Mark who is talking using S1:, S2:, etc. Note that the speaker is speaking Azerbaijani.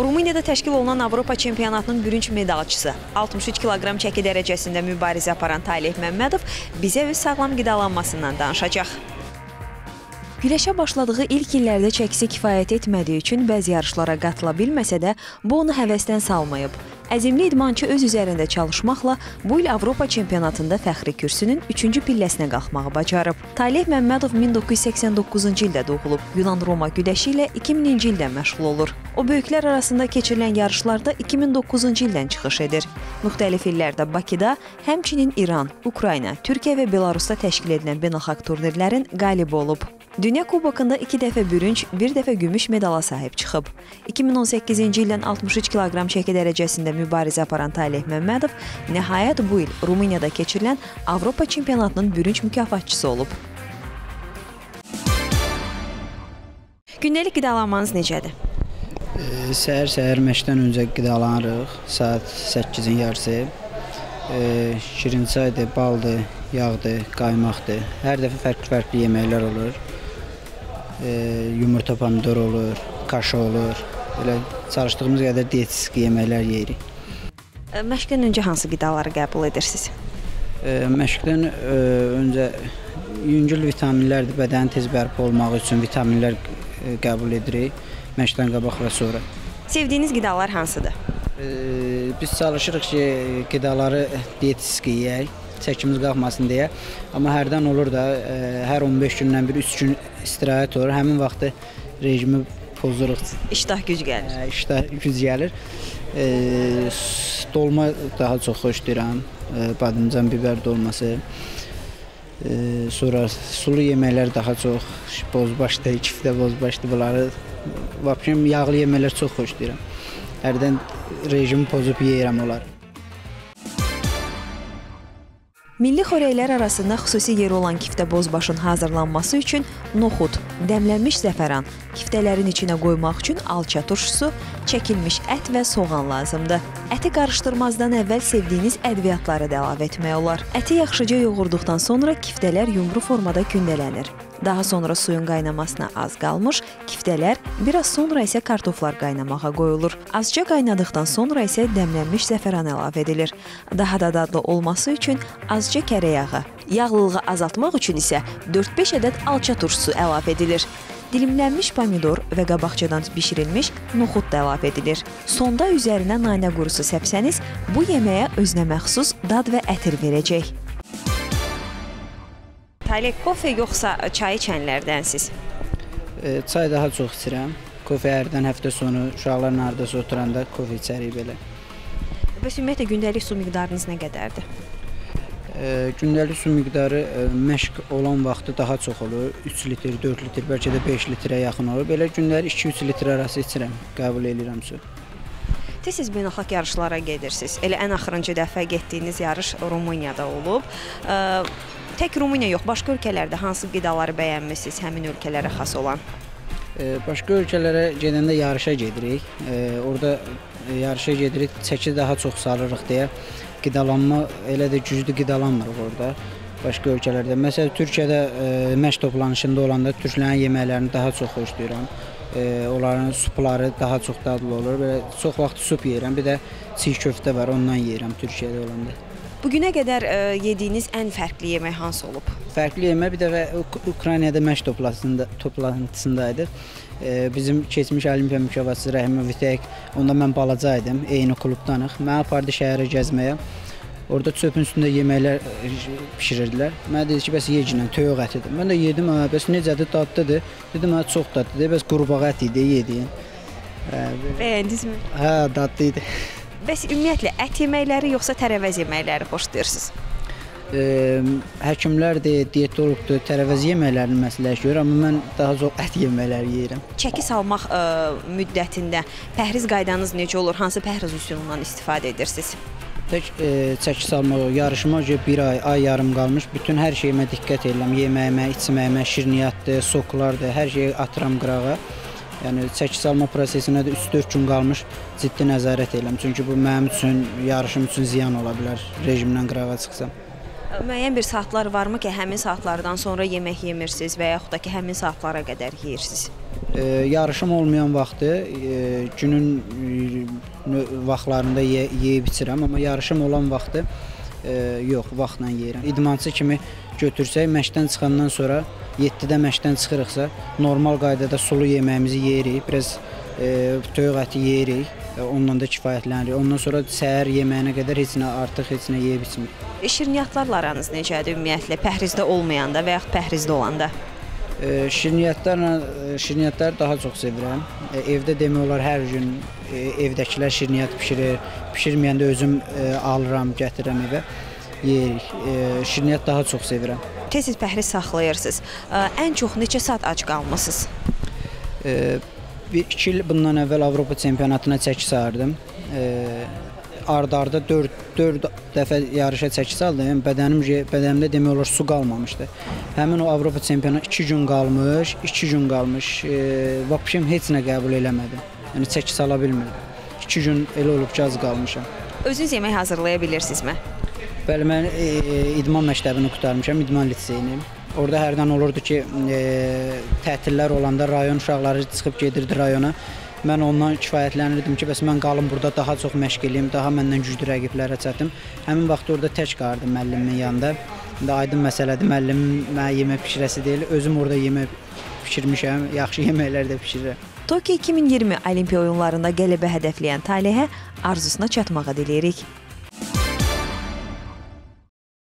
S1: Rumuniyada təşkil olunan Avropa çempionatının bürünc medalçısı, 63 kiloqram çəki dərəcəsində mübarizə aparan Taleh Məmmədov bizə öz sağlam qidalanmasından danışacaq. Güləşə başladığı ilk illərdə çəkisi kifayət etmədiyi üçün bəzi yarışlara qatıla bilməsə də, bu onu həvəsdən salmayıb. Əzimli idmançı öz üzərində çalışmaqla bu il Avropa çempionatında fəxri kürsünün 3-cü pilləsinə qalxmağı bacarıb. Taleh Məmmədov 1989-cu ildə doğulub, Yunan-Roma güləşi ilə 2000-ci ildə məşğul olur. O, böyüklər arasında keçirilən yarışlarda 2009-cu ildən çıxış edir. Müxtəlif illərdə Bakıda, həmçinin İran, Ukrayna, Türkiyə və Belarusda təşkil edilən beynəlxalq turnirlərin qalibi olub. Dünya Kubokunda 2 dəfə bürünc, 1 dəfə gümüş medala sahib çıxıb. 2018-ci ildən 63 kiloqram çəki dərəcəsində mübarizə aparan Taleh Məmmədov nəhayət bu il Rumuniyada keçirilən Avropa çempionatının bürünc mükafatçısı olub. Gündəlik qidalanmanız necədir?
S2: Səhər məşqdən öncə qidalanırıq, saat 8-in yarısı. Şirin çaydır, baldır, yağdır, qaymaqdır. Hər dəfə fərqli yeməklər olur. Yumurta pomidor olur, kaşa olur. Elə çalışdığımız qədər dietetik yeməklər yeyirik.
S1: Məşqdən öncə hansı qidaları qəbul edirsiniz?
S2: Məşqdən öncə yüngül vitaminlərdir, bədənin tez bərpa olmağı üçün vitaminlər qəbul edirik. Məşqdən qabaq və sonra.
S1: Sevdiyiniz qidalar hansıdır?
S2: Biz çalışırıq ki, qidaları dietetik yeyək, çəkimiz qalxmasın deyə. Amma hərdən olur da, hər 15 gündən bir 3 gün istirahət olur. Həmin vaxtı rejimi pozuruq.
S1: İştah güc gəlir.
S2: İştah güc gəlir. Dolma daha çox xoşlayıram. Badımcan, biber dolması. Sonra sulu yeməklər daha çox. Bozbaşdı, kifdə bozbaşdı bunları. Vəbşəm yağlı yeməklər çox xoşlayıram. Hərdən rejimi pozub yeyirəm onları.
S1: Milli xörəklər arasında xüsusi yeri olan kiftə bozbaşın hazırlanması üçün noxud, dəmlənmiş zəfəran, kiftələrin içinə qoymaq üçün alça turşusu, çəkilmiş ət və soğan lazımdır. Əti qarışdırmazdan əvvəl sevdiyiniz ədviyyatları da əlavə etmək olar. Əti yaxşıca yoğurduqdan sonra kiftələr yumru formada kündələnir. Daha sonra suyun qaynamasına az qalmış, kiftələr, biraz sonra isə kartoflar qaynamağa qoyulur. Azca qaynadıqdan sonra isə dəmlənmiş zəfəran əlavə edilir. Daha da dadlı olması üçün azca kərə yağı, yağlılığı azaltmaq üçün isə 4-5 ədəd alça turşusu əlavə edilir. Dilimlənmiş pomidor və qabaqcadan bişirilmiş noxud da əlavə edilir. Sonda üzərinə nanə qurusu səpsəniz, bu yeməyə özünə məxsus dad və ətir verəcək. Taleh, kofe yoxsa çay içənlərdənsiz?
S2: Çay daha çox içirəm. Kofe hərdən həftə sonu uşaqların hardasa oturanda kofe içərik belə.
S1: Bəs ümumiyyətlə gündəlik su miqdarınız nə qədərdir?
S2: Gündəlik su miqdarı məşq olan vaxtı daha çox olur. 3 litr, 4 litr, bəlkə də 5 litrə yaxın olur. Belə gündəlik 2-3 litr arası içirəm, qəbul edirəm su.
S1: Siz beynəlxalq yarışlara gedirsiniz. Elə ən axırıncı dəfə getdiyiniz yarış Rumuniyada olub. Tək Rumuniya yox, başqa ölkələrdə hansı qidaları bəyənmişsiniz, həmin ölkələrə xas olan?
S2: Başqa ölkələrə gedəndə yarışa gedirik. Orada yarışa gedirik, çəki daha çox salırıq deyə qidalanma elə də güclü qidalanmırıq orada. Başqa ölkələrdə. Məsələn, Türkiyədə məşq toplanışında olanda türklərin yeməklərini daha çox xoşlayıram. Onların supları daha çox dadlı olur. Belə çox vaxt sup yeyirəm. Bir də çiğ köftə var, ondan yeyirəm Türkiyədə olanda.
S1: Bugünə qədər yediyiniz ən fərqli yemək hansı olub?
S2: Fərqli yemək bir dəfə Ukraynada məşq toplantısındaydı. Bizim keçmiş olimpiya mükafatçısı Rəhimov Vitək, onda mən balaca idim, eyni klubdanıq. Mənə apardı şəhərə gəzməyə. Orada çöpün üstündə yeməklər pişirirdilər. Mənə dedi ki, bəs yecinən, toyuq ətidir. Mən də yedim, bəs necədir, dadlıdır. Dedim, çox dadlıdır, bəs qurbağa əti idi, yediyin.
S1: Bəyəndinizmi?
S2: Hə, dadlı idi.
S1: Bəs ümumiyyətlə, ət yeməkləri yoxsa tərəvəz yeməkləri xoşlayırsınız?
S2: Həkimlər də, diyetologdur, tərəvəz yeməklərini məsləhət görür, amma mən daha çox ət yeməkləri yeyirəm.
S1: Çəki salmaq müddətində pəhriz qaydanız necə olur? Hansı pəhriz üsulundan istifadə edirsiniz?
S2: Tək çəki salmaq, yarışıma görə bir ay yarım qalmış. Bütün hər şeyimə diqqət edirəm. Yeməyimə, içməyimə, şirniyyatdır, soklardır, hər şeyi atıram qırağa. Yəni, çəki salma prosesinə də 3-4 gün qalmış ciddi nəzarət edirəm. Çünki bu mənim üçün, yarışım üçün ziyan ola bilər rejimdən qırağa çıxsam.
S1: Müəyyən bir saatlar varmı ki, həmin saatlardan sonra yemək yemirsiniz və yaxud da ki, həmin saatlara qədər yeyirsiniz?
S2: Yarışım olmayan vaxtı günün vaxtlarında yeyib içirəm, amma yarışım olan vaxtı yox, vaxtla yeyirəm. İdmançı kimi götürsək, məşqdən çıxandan sonra 7-də məşqdən çıxırıqsa, normal qaydada sulu yeməyimizi yeyirik, biraz toyuq əti yeyirik, onunla da kifayətlənirik. Ondan sonra səhər yeməyinə qədər heç nə artıq heç nə yeyib içmirik.
S1: Şirniyyatlarla aranız necədir ümumiyyətlə, pəhrizdə olmayanda və yaxud pəhrizdə olanda?
S2: Şirniyyatları daha çox sevirəm. Evdə demək olar hər gün evdəkilər şirniyyat bişirir. Bişirməyəndə özüm alıram, gətirirəm evə, yeyirik. Şirniyyat daha çox sevirəm.
S1: Tez-tez pəhriz saxlayırsınız. Ən çox neçə saat ac qalmısınız?
S2: 2 il bundan əvvəl Avropa çempionatına çəki sardım. Arda-arda 4 dəfə yarışa çəki saldım. Bədənimdə demək olar su qalmamışdı. Həmin o Avropa çempionatı 2 gün qalmış. Vapşem heç nə qəbul eləmədim. Yəni çəki sala bilmirdim. 2 gün elə olub ki, az qalmışam.
S1: Özünüz yemək hazırlaya bilirsinizmi?
S2: Bəli, mən idman məktəbini qurtarmışam, idman liseyini. Orada hərdən olurdu ki, tətillər olanda rayon uşaqları çıxıb gedirdi rayona. Mən ondan kifayətlənirdim ki, bəs mən qalım burada daha çox məşq eləyim, daha məndən güclü rəqiblərə çatım. Həmin vaxt orada tək qaldım müəllimin yanında. İndi aydın məsələdir, müəllimim mənə yemək bişirəsi deyil. Özüm orada yemək bişirmişəm, yaxşı yeməklər də bişirirəm.
S1: Tokyo 2020 Olimpiya oyunlarında qələbə hədəfləyən Talehə arzusuna çatmağı diləyirik.